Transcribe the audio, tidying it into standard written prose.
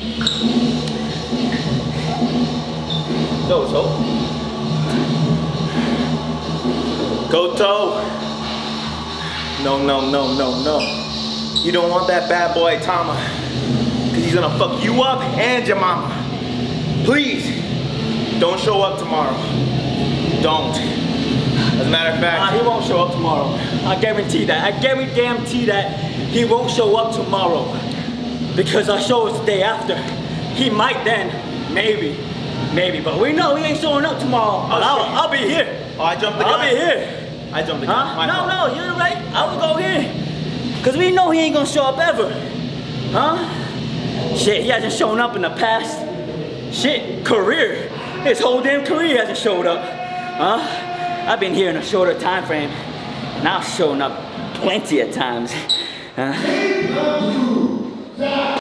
Goto. No. You don't want that bad boy Tama. Cause he's gonna fuck you up and your mama. Please, don't show up tomorrow. Don't. As a matter of fact, he won't show up tomorrow. I guarantee that. I guarantee that he won't show up tomorrow. Because our show is the day after. He might then, maybe. But we know he ain't showing up tomorrow. But I'll be here. Oh, I jumped the gun. I'll be here. I jumped the gun. No, you're right. I will go here. Cause we know he ain't gonna show up ever. Huh? Shit, he hasn't shown up in the past. Shit, career. His whole damn career hasn't showed up. Huh? I've been here in a shorter time frame. And I've shown up plenty of times.